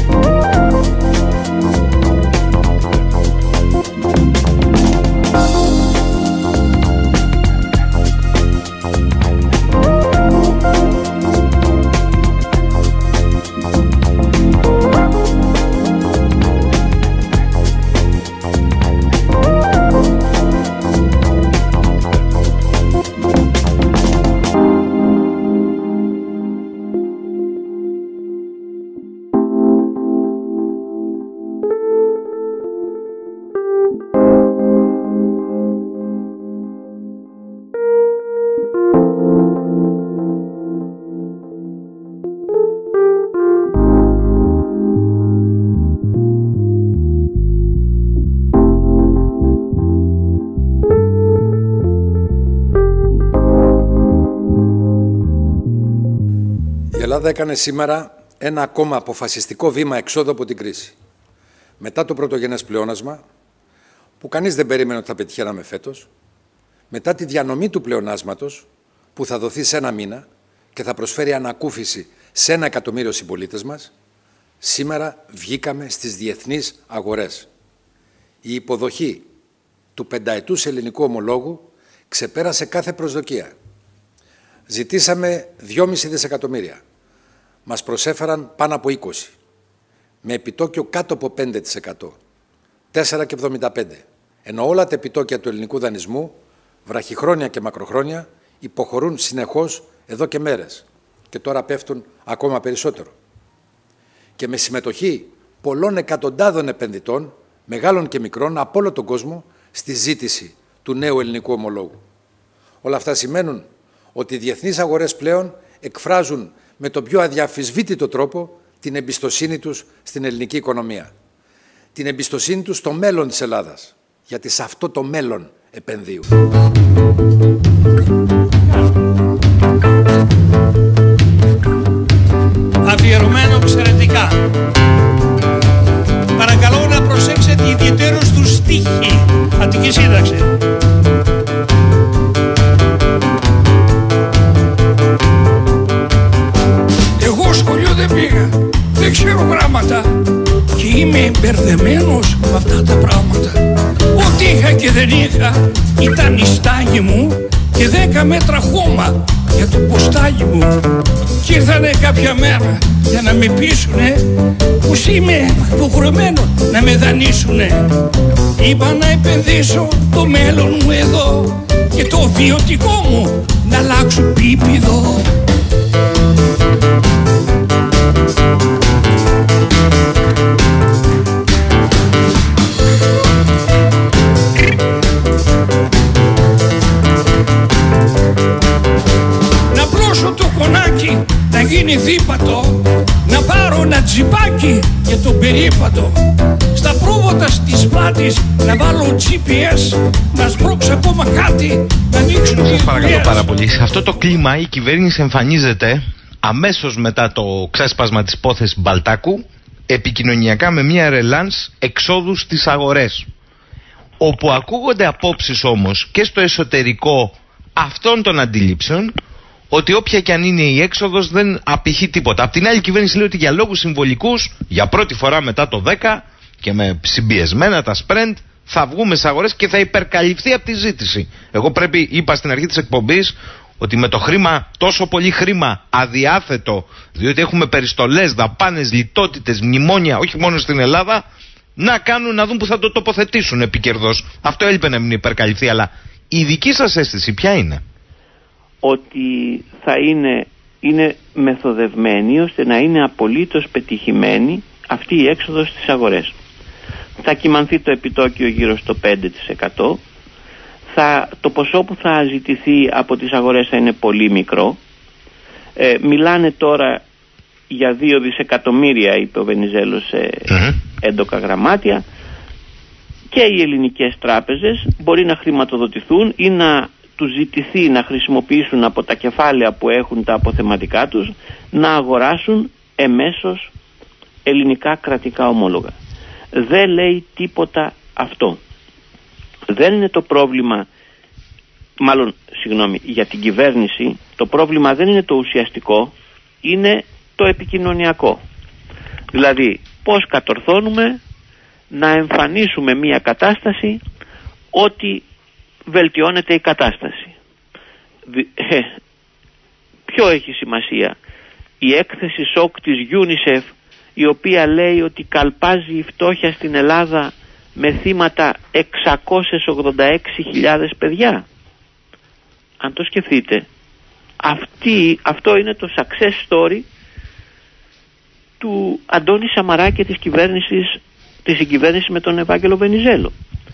Η Ελλάδα έκανε σήμερα ένα ακόμα αποφασιστικό βήμα εξόδου από την κρίση. Μετά το πρωτογενές πλεόνασμα, που κανείς δεν περίμενε ότι θα πετυχαίναμε φέτος, μετά τη διανομή του πλεονάσματος, που θα δοθεί σε ένα μήνα και θα προσφέρει ανακούφιση σε 1 εκατομμύριο συμπολίτες μας, σήμερα βγήκαμε στις διεθνείς αγορές. Η υποδοχή του 5ετούς ελληνικού ομολόγου ξεπέρασε κάθε προσδοκία. Ζητήσαμε 2,5 δισεκατομμύρια. Μας προσέφεραν πάνω από 20, με επιτόκιο κάτω από 5%, 4,75, ενώ όλα τα επιτόκια του ελληνικού δανεισμού, βραχυχρόνια και μακροχρόνια, υποχωρούν συνεχώς εδώ και μέρες και τώρα πέφτουν ακόμα περισσότερο. Και με συμμετοχή πολλών εκατοντάδων επενδυτών, μεγάλων και μικρών, από όλο τον κόσμο, στη ζήτηση του νέου ελληνικού ομολόγου. Όλα αυτά σημαίνουν ότι οι διεθνείς αγορές πλέον εκφράζουν με τον πιο αδιαφυσβήτητο τρόπο την εμπιστοσύνη τους στην ελληνική οικονομία. Την εμπιστοσύνη τους στο μέλλον της Ελλάδας, γιατί σε αυτό το μέλλον επενδύουν. Αφιερωμένο εξαιρετικά. Παρακαλώ να προσέξετε ιδιαίτερως του στίχη. Αττική σύνταξη. Εγώ σχολείο δεν πήγα, δεν ξέρω γράμματα και είμαι μπερδεμένος με αυτά τα πράγματα. Ό,τι είχα και δεν είχα ήταν η στάγη μου και 10 μέτρα χώμα για το ποστάκι μου. Και ήρθανε κάποια μέρα για να με πείσουνε πως είμαι υποχρεωμένο να με δανείσουνε. Είπα να επενδύσω το μέλλον μου εδώ και το βιωτικό μου να αλλάξω πίπιδο. Να πλώσω το κονάκι, να γίνει δίπατο, να πάρω ένα τζιπάκι για τον περίπατο. Στα πρόβοτα της πλάτης να βάλω GPS, να σπρώξω ακόμα κάτι, να ανοίξω. Σας παρακαλώ πάρα πολύ. Σε αυτό το κλίμα η κυβέρνηση εμφανίζεται αμέσως μετά το ξέσπασμα της υπόθεσης Μπαλτάκου, επικοινωνιακά με μια ρελάνς εξόδου στις αγορές. Όπου ακούγονται απόψεις όμως και στο εσωτερικό αυτών των αντιλήψεων ότι όποια και αν είναι η έξοδος δεν απηχεί τίποτα. Απ' την άλλη, η κυβέρνηση λέει ότι για λόγους συμβολικούς, για πρώτη φορά μετά το 10 και με συμπιεσμένα τα σπρέντ, θα βγούμε στις αγορές και θα υπερκαλυφθεί από τη ζήτηση. Εγώ είπα στην αρχή της εκπομπής ότι με το χρήμα, τόσο πολύ χρήμα αδιάθετο, διότι έχουμε περιστολές, δαπάνες, λιτότητες, μνημόνια, όχι μόνο στην Ελλάδα, να δουν που θα το τοποθετήσουν επικερδώς. Αυτό έλειπε να μην υπερκαλυφθεί, αλλά η δική σας αίσθηση ποια είναι? Ότι θα είναι μεθοδευμένη ώστε να είναι απολύτως πετυχημένη αυτή η έξοδος στις αγορές. Θα κυμανθεί το επιτόκιο γύρω στο 5%. Το ποσό που θα ζητηθεί από τις αγορές θα είναι πολύ μικρό. Μιλάνε τώρα για 2 δισεκατομμύρια, είπε ο Βενιζέλος, σε έντοκα γραμμάτια, και οι ελληνικές τράπεζες μπορεί να χρηματοδοτηθούν ή να τους ζητηθεί να χρησιμοποιήσουν από τα κεφάλαια που έχουν τα αποθεματικά τους να αγοράσουν εμέσως ελληνικά κρατικά ομόλογα. Δεν λέει τίποτα αυτό. Δεν είναι το πρόβλημα, για την κυβέρνηση το πρόβλημα δεν είναι το ουσιαστικό, είναι το επικοινωνιακό. Δηλαδή πώς κατορθώνουμε να εμφανίσουμε μια κατάσταση ότι βελτιώνεται η κατάσταση. Ποιο έχει σημασία? Η έκθεση σοκ της UNICEF, η οποία λέει ότι καλπάζει η φτώχεια στην Ελλάδα με θύματα 686.000 παιδιά. Αν το σκεφτείτε, αυτό είναι το success story του Αντώνη Σαμαρά και της συγκυβέρνησης με τον Ευάγγελο Βενιζέλο.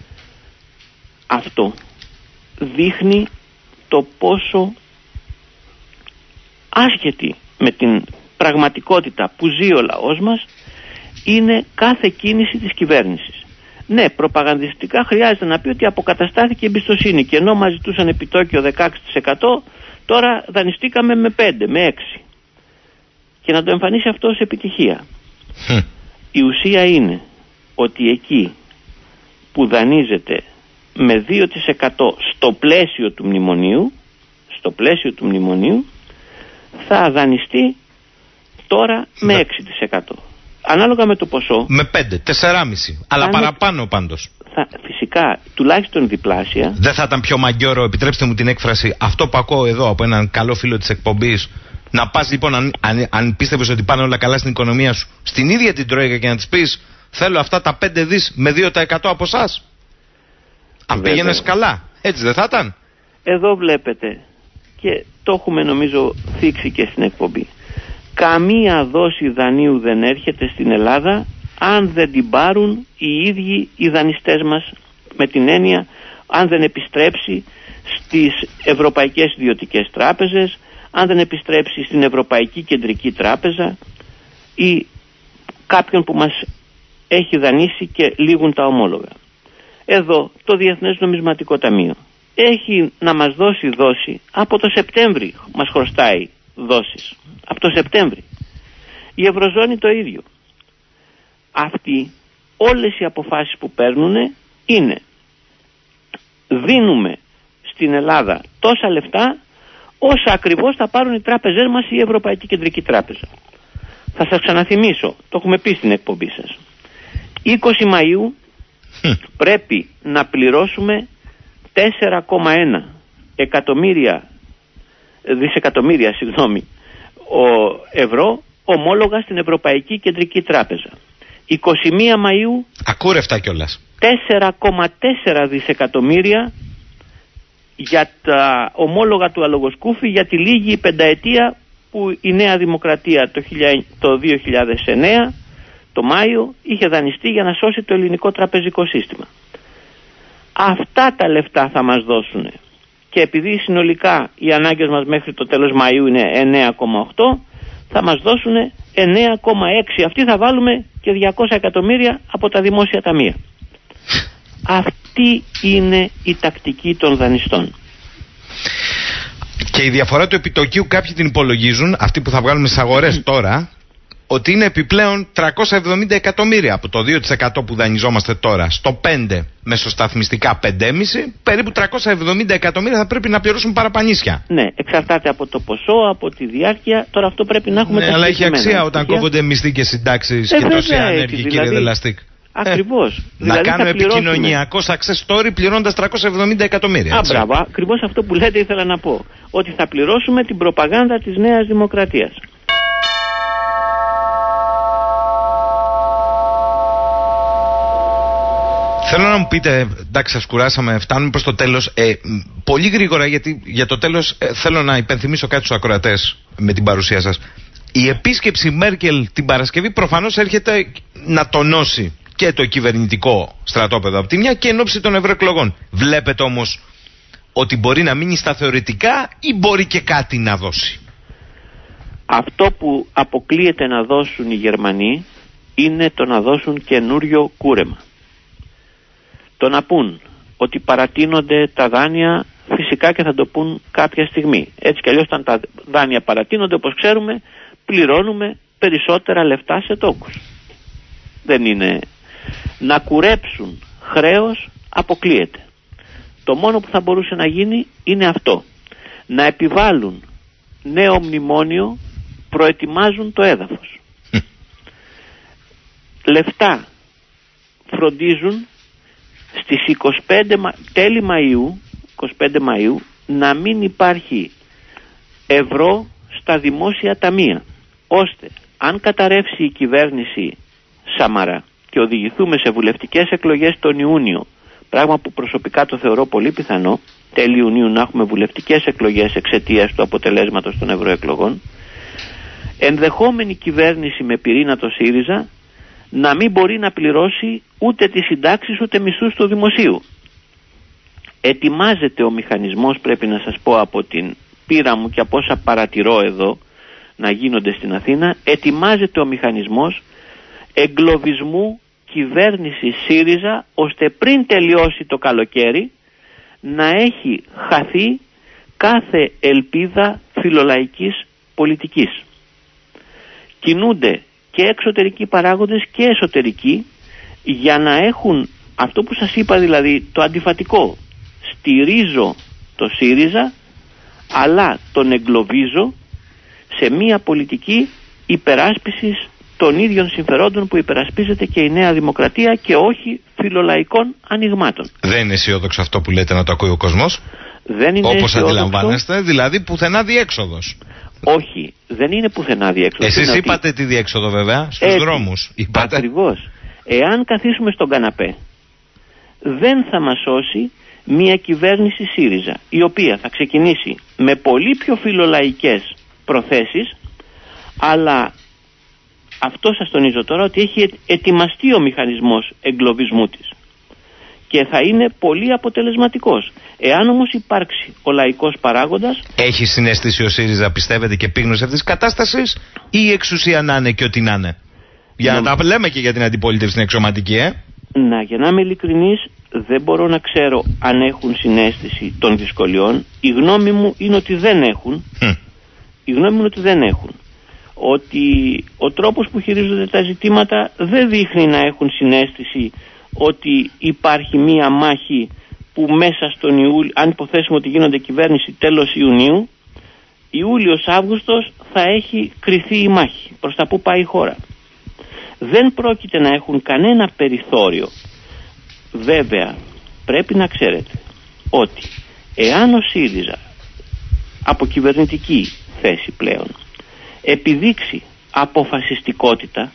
Αυτό δείχνει το πόσο άσχετη με την πραγματικότητα που ζει ο λαός μας είναι κάθε κίνηση της κυβέρνησης. Ναι, προπαγανδιστικά χρειάζεται να πει ότι αποκαταστάθηκε η εμπιστοσύνη και ενώ μας ζητούσαν επιτόκιο 16%, τώρα δανειστήκαμε με 5, με 6. Και να το εμφανίσει αυτό ως επιτυχία. Η ουσία είναι ότι εκεί που δανείζεται με 2% στο πλαίσιο του μνημονίου, θα δανειστεί τώρα με 6%. Ανάλογα με το ποσό. Με 5, 4,5. Αλλά παραπάνω πάντως. Φυσικά, τουλάχιστον διπλάσια. Δεν θα ήταν πιο μαγκιόρο, επιτρέψτε μου την έκφραση, αυτό που ακούω εδώ από έναν καλό φίλο της εκπομπής, να πας λοιπόν, αν πίστευες ότι πάνε όλα καλά στην οικονομία σου, στην ίδια την Τρόικα και να της πεις, θέλω αυτά τα 5 δις με 2% από εσάς? Αν πήγαινες καλά, έτσι δεν θα ήταν? Εδώ βλέπετε, και το έχουμε νομίζω θίξει και στην εκπομπή, καμία δόση δανείου δεν έρχεται στην Ελλάδα αν δεν την πάρουν οι ίδιοι οι δανειστές μας, με την έννοια αν δεν επιστρέψει στις ευρωπαϊκές ιδιωτικές τράπεζες, αν δεν επιστρέψει στην Ευρωπαϊκή Κεντρική Τράπεζα ή κάποιον που μας έχει δανείσει και λήγουν τα ομόλογα. Εδώ το Διεθνές Νομισματικό Ταμείο έχει να μας δώσει από το Σεπτέμβρη, μας χρωστάει δόσεις από το Σεπτέμβρη. Η Ευρωζώνη το ίδιο. Αυτοί όλες οι αποφάσεις που παίρνουν είναι δίνουμε στην Ελλάδα τόσα λεφτά όσα ακριβώς θα πάρουν οι τράπεζές μας ή η Ευρωπαϊκή Κεντρική Τράπεζα. Θα σας ξαναθυμίσω, το έχουμε πει στην εκπομπή σας. 20 Μαΐου πρέπει να πληρώσουμε 4,1 δισεκατομμύρια ευρώ ομόλογα στην Ευρωπαϊκή Κεντρική Τράπεζα. 21 Μαΐου ακούρευτα κιόλας 4,4 δισεκατομμύρια για τα ομόλογα του Αλογοσκούφη για τη λίγη πενταετία που η Νέα Δημοκρατία το 2009 το Μάιο είχε δανειστεί για να σώσει το ελληνικό τραπεζικό σύστημα. Αυτά τα λεφτά θα μας δώσουν και επειδή συνολικά οι ανάγκες μας μέχρι το τέλος Μαΐου είναι 9,8, θα μας δώσουν 9,6. Αυτοί θα βάλουμε και 200 εκατομμύρια από τα δημόσια ταμεία. Αυτή είναι η τακτική των δανειστών. Και η διαφορά του επιτοκίου κάποιοι την υπολογίζουν, αυτοί που θα βγάλουμε στις αγορές τώρα, ότι είναι επιπλέον 370 εκατομμύρια από το 2% που δανειζόμαστε τώρα στο 5 μεσοσταθμιστικά 5,5, περίπου 370 εκατομμύρια θα πρέπει να πληρώσουν παραπανίσια. Ναι, εξαρτάται από το ποσό, από τη διάρκεια. Τώρα αυτό πρέπει να έχουμε. Ναι, αλλά έχει αξία όταν κόβονται μισθοί και συντάξεις και τόσοι άνεργοι, δηλαδή, κύριε Δελαστίκ. Ακριβώς. Να δηλαδή κάνουμε επικοινωνιακό success story πληρώνοντας 370 εκατομμύρια. Μπράβο, ακριβώς αυτό που λέτε ήθελα να πω. Ότι θα πληρώσουμε την προπαγάνδα της Νέας Δημοκρατίας. Θέλω να μου πείτε, εντάξει σας κουράσαμε, φτάνουμε προς το τέλος, πολύ γρήγορα γιατί για το τέλος θέλω να υπενθυμίσω κάτι στους ακροατές με την παρουσία σας. Η επίσκεψη Μέρκελ την Παρασκευή προφανώς έρχεται να τονώσει και το κυβερνητικό στρατόπεδο από τη μια και εν ώψη των ευρωεκλογών. Βλέπετε όμως ότι μπορεί να μείνει στα θεωρητικά ή μπορεί και κάτι να δώσει? Αυτό που αποκλείεται να δώσουν οι Γερμανοί είναι το να δώσουν καινούριο κούρεμα. Το να πούν ότι παρατείνονται τα δάνεια, φυσικά και θα το πούν κάποια στιγμή. Έτσι κι αλλιώς όταν τα δάνεια παρατείνονται, όπως ξέρουμε, πληρώνουμε περισσότερα λεφτά σε τόκους. Δεν είναι. Να κουρέψουν χρέος αποκλείεται. Το μόνο που θα μπορούσε να γίνει είναι αυτό. Να επιβάλλουν νέο μνημόνιο, προετοιμάζουν το έδαφος. λεφτά φροντίζουν στις 25 τέλη Μαΐου, 25 Μαΐου, να μην υπάρχει ευρώ στα δημόσια ταμεία, ώστε αν καταρρεύσει η κυβέρνηση Σαμαρά και οδηγηθούμε σε βουλευτικές εκλογές τον Ιούνιο, πράγμα που προσωπικά το θεωρώ πολύ πιθανό, τέλη Ιουνίου να έχουμε βουλευτικές εκλογές εξαιτίας του αποτελέσματος των ευρωεκλογών, ενδεχόμενη κυβέρνηση με πυρήνα το ΣΥΡΙΖΑ να μην μπορεί να πληρώσει ούτε τις συντάξεις ούτε μισθούς του δημοσίου. Ετοιμάζεται ο μηχανισμός, πρέπει να σας πω από την πείρα μου και από όσα παρατηρώ εδώ να γίνονται στην Αθήνα, ετοιμάζεται ο μηχανισμός εγκλωβισμού κυβέρνηση ΣΥΡΙΖΑ, ώστε πριν τελειώσει το καλοκαίρι να έχει χαθεί κάθε ελπίδα φιλολαϊκής πολιτικής. Κινούνται και εξωτερικοί παράγοντες και εσωτερικοί για να έχουν αυτό που σας είπα, δηλαδή το αντιφατικό. Στηρίζω το ΣΥΡΙΖΑ, αλλά τον εγκλωβίζω σε μια πολιτική υπεράσπισης των ίδιων συμφερόντων που υπερασπίζεται και η Νέα Δημοκρατία και όχι φιλολαϊκών ανοιγμάτων. Δεν είναι αισιόδοξο αυτό που λέτε να το ακούει ο κόσμος? Δεν είναι όπως αισιόδοξο. Αντιλαμβάνεστε, δηλαδή πουθενά διέξοδος. Όχι, δεν είναι πουθενά διέξοδος. Εσείς είπατε ότι... τη διέξοδο βέβαια, στους δρόμους. Είπατε. Ακριβώς. Εάν καθίσουμε στον καναπέ, δεν θα μας σώσει μια κυβέρνηση ΣΥΡΙΖΑ, η οποία θα ξεκινήσει με πολύ πιο φιλολαϊκές προθέσεις, αλλά αυτό σας τονίζω τώρα, ότι έχει ετοιμαστεί ο μηχανισμός εγκλωβισμού της και θα είναι πολύ αποτελεσματικός. Εάν όμως υπάρξει ο λαϊκός παράγοντας... Έχει συναίσθηση ο ΣΥΡΙΖΑ, πιστεύετε, και επίγνωση αυτής της κατάστασης, ή η εξουσία να είναι και ό,τι να είναι? Για να τα λέμε και για την αντιπολίτευση στην εξωματική, για να είμαι ειλικρινής, δεν μπορώ να ξέρω αν έχουν συναίσθηση των δυσκολιών. Η γνώμη μου είναι ότι δεν έχουν. Η γνώμη μου είναι ότι δεν έχουν. Ότι ο τρόπος που χειρίζονται τα ζητήματα δεν δείχνει να έχουν συναίσθηση ότι υπάρχει μία μάχη που μέσα στον Ιούλιο, αν υποθέσουμε ότι γίνονται κυβέρνηση τέλος Ιουνίου, Ιούλιος-Αύγουστος θα έχει κριθεί η μάχη. Προς τα που πάει η χώρα. Δεν πρόκειται να έχουν κανένα περιθώριο. Βέβαια, πρέπει να ξέρετε ότι εάν ο ΣΥΡΙΖΑ από κυβερνητική θέση πλέον επιδείξει αποφασιστικότητα,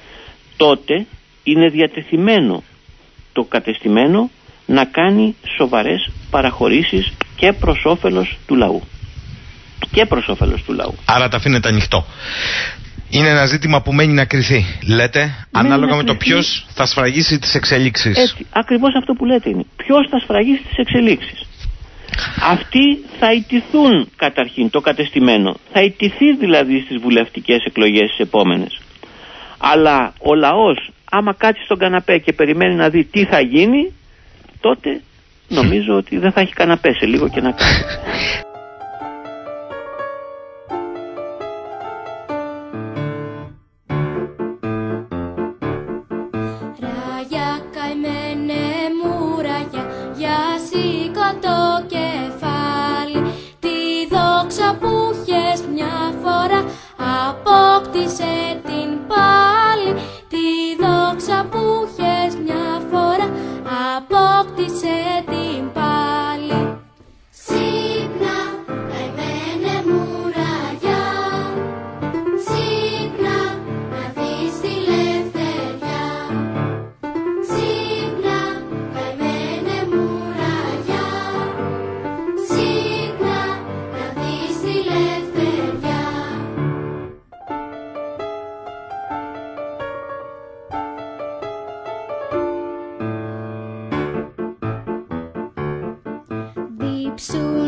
τότε είναι διατεθειμένο το κατεστημένο να κάνει σοβαρές παραχωρήσεις και προς όφελος του λαού. Και προς όφελος του λαού. Άρα τα αφήνεται ανοιχτό. Είναι ένα ζήτημα που μένει να κριθεί, λέτε, ανάλογα με το ποιος θα σφραγίσει τις εξελίξεις. Έτσι, ακριβώς αυτό που λέτε είναι. Ποιος θα σφραγίσει τις εξελίξεις. Αυτοί θα ιτηθούν καταρχήν, το κατεστημένο. Θα ιτηθεί δηλαδή στις βουλευτικές εκλογές τις επόμενες. Αλλά ο λαός, άμα κάτσει στον καναπέ και περιμένει να δει τι θα γίνει, τότε νομίζω ότι δεν θα έχει καναπέ σε λίγο και να κάνει. Ψου